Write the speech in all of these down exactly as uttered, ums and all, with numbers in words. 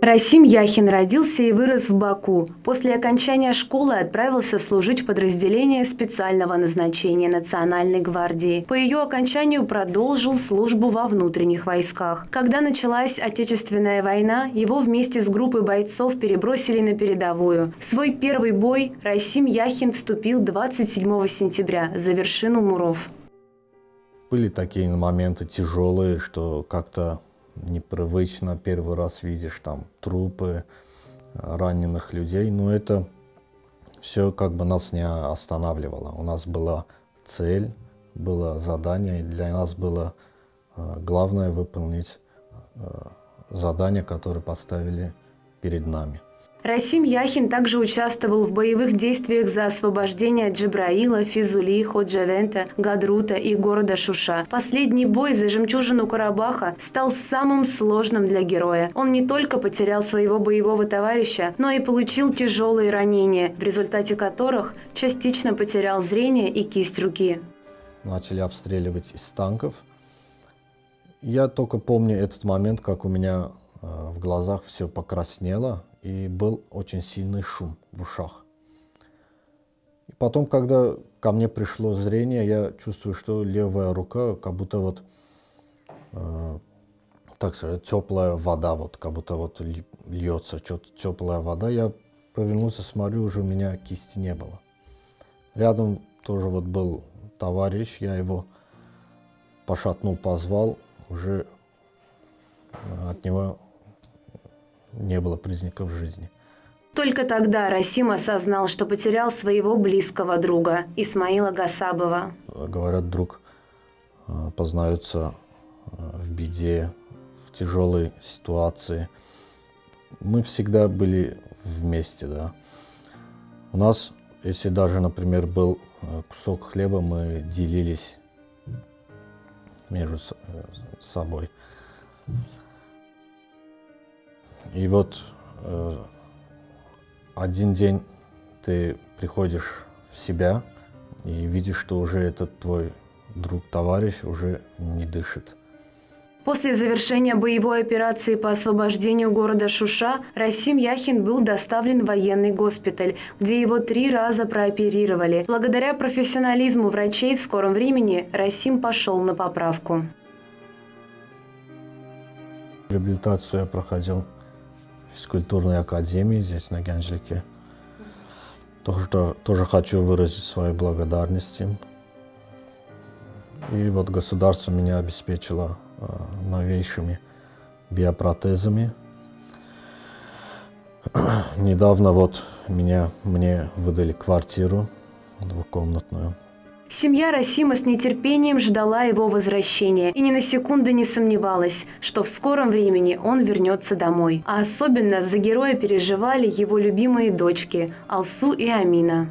Расим Яхин родился и вырос в Баку. После окончания школы отправился служить в подразделение специального назначения Национальной гвардии. По ее окончанию продолжил службу во внутренних войсках. Когда началась Отечественная война, его вместе с группой бойцов перебросили на передовую. В свой первый бой Расим Яхин вступил двадцать седьмого сентября за вершину Муров. Были такие моменты тяжелые, что как-то непривычно, первый раз видишь там трупы раненых людей, но это все как бы нас не останавливало. У нас была цель, было задание, и для нас было э, главное выполнить э, задание, которое поставили перед нами. Расим Яхин также участвовал в боевых действиях за освобождение Джебраила, Физули, Ходжавента, Гадрута и города Шуша. Последний бой за жемчужину Карабаха стал самым сложным для героя. Он не только потерял своего боевого товарища, но и получил тяжелые ранения, в результате которых частично потерял зрение и кисть руки. Начали обстреливать из танков. Я только помню этот момент, как у меня э, в глазах все покраснело. И был очень сильный шум в ушах. И потом, когда ко мне пришло зрение, я чувствую, что левая рука, как будто вот, э, так сказать, теплая вода, вот, как будто вот льется что-то теплая вода. Я повернулся, смотрю, уже у меня кисти не было. Рядом тоже вот был товарищ, я его пошатнул, позвал, уже от него не было признаков жизни. Только тогда Расим осознал, что потерял своего близкого друга Исмаила Гасабова. Говорят, друг познается в беде, в тяжелой ситуации. Мы всегда были вместе, да. У нас, если даже, например, был кусок хлеба, мы делились между собой. И вот э, один день ты приходишь в себя и видишь, что уже этот твой друг-товарищ уже не дышит. После завершения боевой операции по освобождению города Шуша Расим Яхин был доставлен в военный госпиталь, где его три раза прооперировали. Благодаря профессионализму врачей в скором времени Расим пошел на поправку. Реабилитацию я проходил в физкультурной академии здесь, на Гянджике. Тоже, тоже хочу выразить свою благодарность им. И вот государство меня обеспечило э, новейшими биопротезами. Недавно вот меня, мне выдали квартиру двухкомнатную. Семья Расима с нетерпением ждала его возвращения и ни на секунду не сомневалась, что в скором времени он вернется домой. А особенно за героя переживали его любимые дочки Алсу и Амина.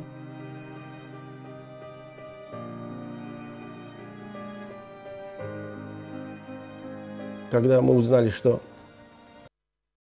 Когда мы узнали, что